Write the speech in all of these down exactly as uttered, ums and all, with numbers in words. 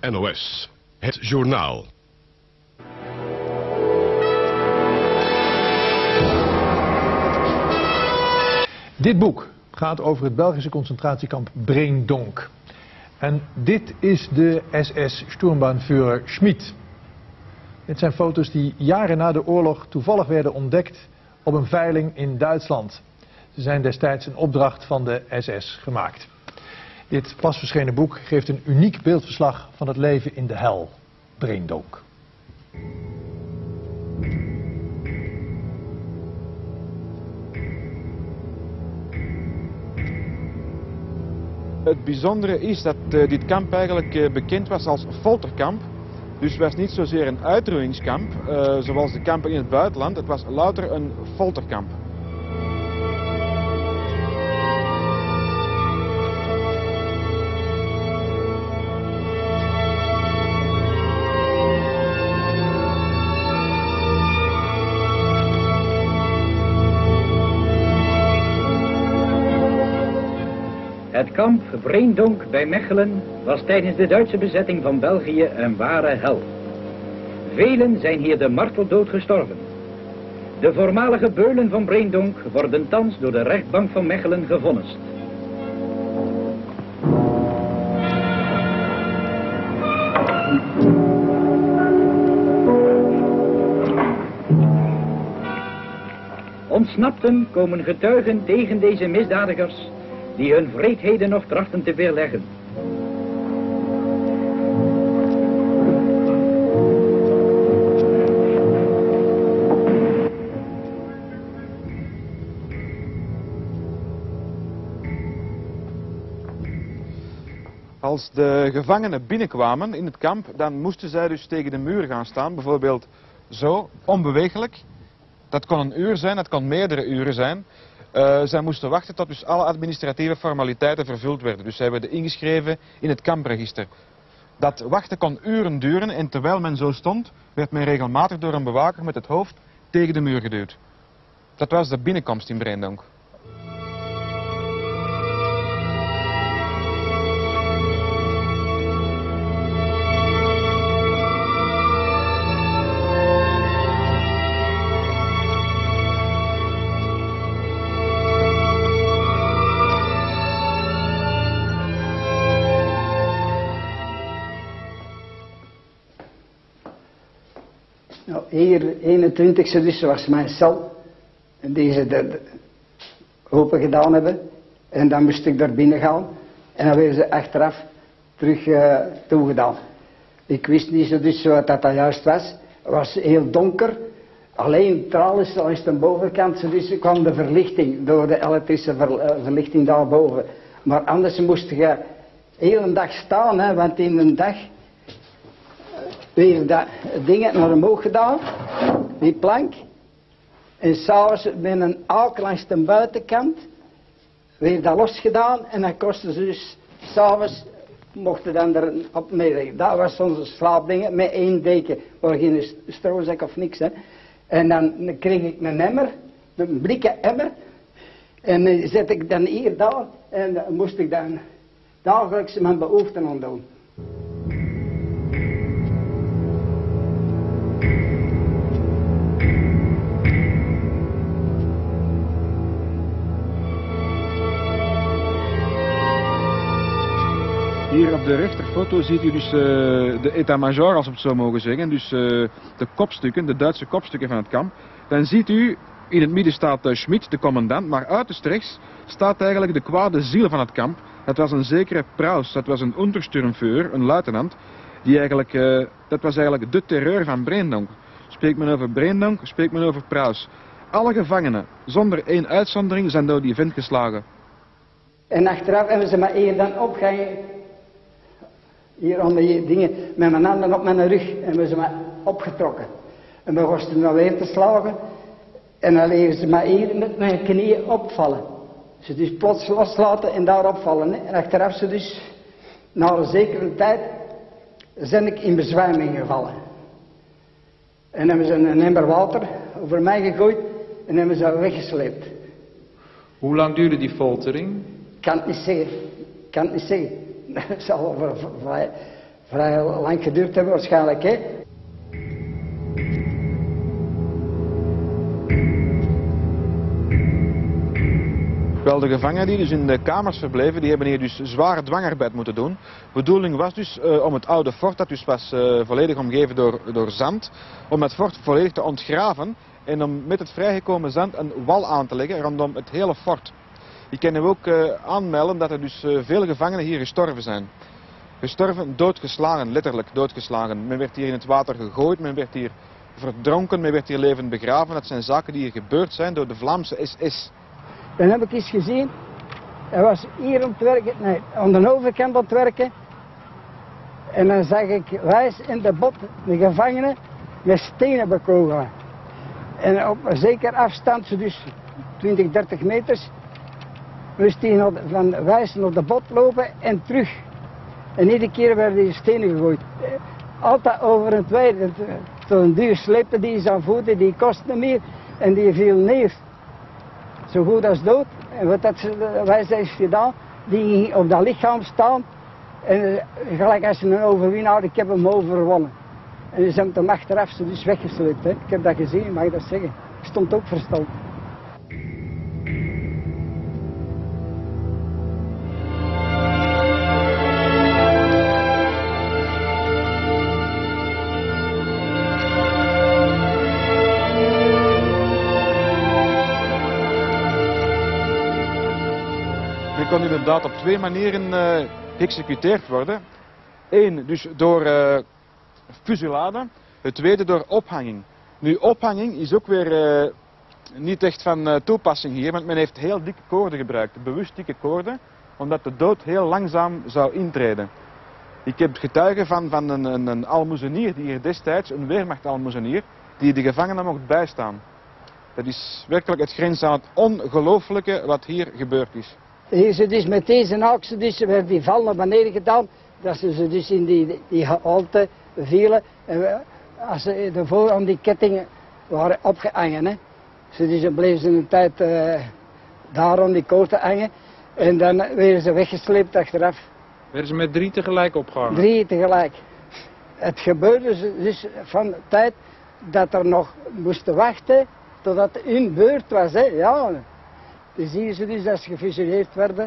N O S, het journaal. Dit boek gaat over het Belgische concentratiekamp Breendonk. En dit is de S S-Sturmbannführer Schmid. Dit zijn foto's die jaren na de oorlog toevallig werden ontdekt op een veiling in Duitsland. Ze zijn destijds een opdracht van de S S gemaakt. Dit pas verschenen boek geeft een uniek beeldverslag van het leven in de hel, Breendonk. Het bijzondere is dat uh, dit kamp eigenlijk uh, bekend was als folterkamp. Dus het was niet zozeer een uitroeiingskamp, uh, zoals de kampen in het buitenland. Het was louter een folterkamp. Het kamp Breendonk bij Mechelen was tijdens de Duitse bezetting van België een ware hel. Velen zijn hier de marteldood gestorven. De voormalige beulen van Breendonk worden thans door de rechtbank van Mechelen gevonnist. Ontsnapten komen getuigen tegen deze misdadigers die hun wreedheden nog trachten te weerleggen. Als de gevangenen binnenkwamen in het kamp, dan moesten zij dus tegen de muur gaan staan, bijvoorbeeld zo, onbeweeglijk. Dat kon een uur zijn, dat kon meerdere uren zijn. Uh, zij moesten wachten tot dus alle administratieve formaliteiten vervuld werden. Dus zij werden ingeschreven in het kampregister. Dat wachten kon uren duren en terwijl men zo stond, werd men regelmatig door een bewaker met het hoofd tegen de muur geduwd. Dat was de binnenkomst in Breendonk. Nou, hier, eenentwintigste dus, was mijn cel. Die ze de, open gedaan hebben. En dan moest ik daar binnen gaan. En dan werden ze achteraf terug uh, toegedaan. Ik wist niet zo dus wat dat, dat juist was. Het was heel donker. Alleen tralies langs de bovenkant, dus kwam de verlichting. Door de elektrische ver, uh, verlichting daarboven. Maar anders moest je heel een dag staan, hè, want in een dag weer dat ding naar omhoog gedaan, die plank. En s'avonds met een alk langs de buitenkant, weer dat losgedaan en dan kostte ze dus, s'avonds mochten dan er op mee. Dat was onze slaapdingen met één deken, maar geen strozak of niks. Hè. En dan kreeg ik een emmer, een blikken emmer, en die zet ik dan hier daar en dan moest ik dan dagelijks mijn behoeften aan doen. Hier op de rechterfoto ziet u dus uh, de état-major, als we het zo mogen zeggen. Dus uh, de kopstukken, de Duitse kopstukken van het kamp. Dan ziet u, in het midden staat uh, Schmid, de commandant, maar uiterst rechts staat eigenlijk de kwade ziel van het kamp. Dat was een zekere Praus, dat was een Untersturmführer, een luitenant. Die eigenlijk, uh, dat was eigenlijk de terreur van Breendonk. Spreekt men over Breendonk, spreekt men over Praus. Alle gevangenen, zonder één uitzondering, zijn door die vent geslagen. En achteraf hebben ze me hier dan opgehangen. Hier onder die dingen, met mijn handen op mijn rug, en we ze me opgetrokken. En we moesten dan weer te slagen. En dan leggen ze me hier met mijn knieën opvallen. Ze dus plots loslaten en daar opvallen. Hè. En achteraf ze dus, na een zekere tijd, ben ik in bezwijming gevallen. En hebben ze een emmer water over mij gegooid en hebben ze weggesleept. Hoe lang duurde die foltering? Ik kan het niet zeggen. Ik kan het niet zeggen. Dat zal over vrij lang geduurd hebben waarschijnlijk, hè. Wel, de gevangenen die dus in de kamers verbleven, die hebben hier dus zware dwangarbeid moeten doen. De bedoeling was dus uh, om het oude fort, dat dus was uh, volledig omgeven door, door zand, om het fort volledig te ontgraven en om met het vrijgekomen zand een wal aan te leggen rondom het hele fort. Ik kan u ook uh, aanmelden dat er dus uh, veel gevangenen hier gestorven zijn. Gestorven, doodgeslagen, letterlijk doodgeslagen. Men werd hier in het water gegooid, men werd hier verdronken, men werd hier levend begraven. Dat zijn zaken die hier gebeurd zijn door de Vlaamse S S. Dan heb ik eens gezien, hij was hier om te werken, nee, aan de overkant aan het werken. En dan zag ik wijs in de bot de gevangenen met stenen bekogelen. En op een zekere afstand, zo dus twintig, dertig meters, moest hij van wijs naar de bot lopen en terug. En iedere keer werden die stenen gegooid. Altijd over het weide. Zo'n duur slepen die is aan voeten, die kost niet meer en die viel neer. Zo goed als dood. En wat dat wijs heeft gedaan, die ging op dat lichaam staan. En gelijk als een overwinnaar, ik heb hem overwonnen. En ze hebben hem achteraf zo dus weggesleept. Hè. Ik heb dat gezien, mag ik dat zeggen. Ik stond ook versteld. Je kon inderdaad op twee manieren uh, geëxecuteerd worden. Eén, dus door uh, fusillade. Het tweede door ophanging. Nu, ophanging is ook weer uh, niet echt van uh, toepassing hier, want men heeft heel dikke koorden gebruikt. Bewust dikke koorden, omdat de dood heel langzaam zou intreden. Ik heb getuigen van, van een, een, een almoezenier die hier destijds, een weermachtalmoezenier, die de gevangenen mocht bijstaan. Dat is werkelijk het grens aan het ongelooflijke wat hier gebeurd is. Hier ze dus met deze haakse dus werd die val naar beneden gedaan, dat ze ze dus in die, die halte vielen. En we, als ze ervoor aan die kettingen waren opgehangen, hè. Ze dus bleven ze een tijd uh, daar aan die koorten hangen en dan werden ze weggesleept achteraf. Werden ze met drie tegelijk opgehangen? Drie tegelijk. Het gebeurde dus van de tijd dat er nog moesten wachten totdat hun beurt was, hè. Ja. Dan zie je ze dus dat ze gefusilleerd werden.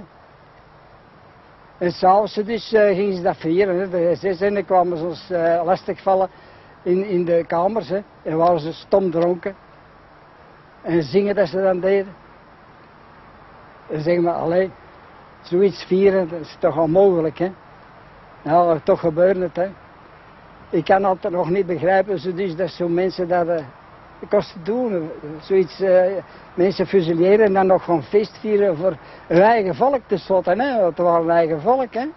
En s'avonds dus uh, gingen ze dat vieren. Hè. De S S en dan kwamen ze ons uh, lastigvallen in, in de kamers. Hè. En waren ze stom dronken. En zingen dat ze dan deden. En zeggen we, allee, zoiets vieren, dat is toch onmogelijk, hè. Nou, toch gebeurde het, hè. Ik kan altijd nog niet begrijpen zo dus dat zo'n mensen dat uh, kosten doen. Zoiets, uh, mensen fusilleren en dan nog gewoon feest vieren voor hun eigen volk tenslotte, hè. Het waren hun eigen volk, hè.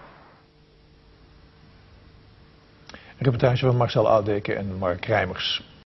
Een reportage van Marcel Oudeke en Mark Rijmers.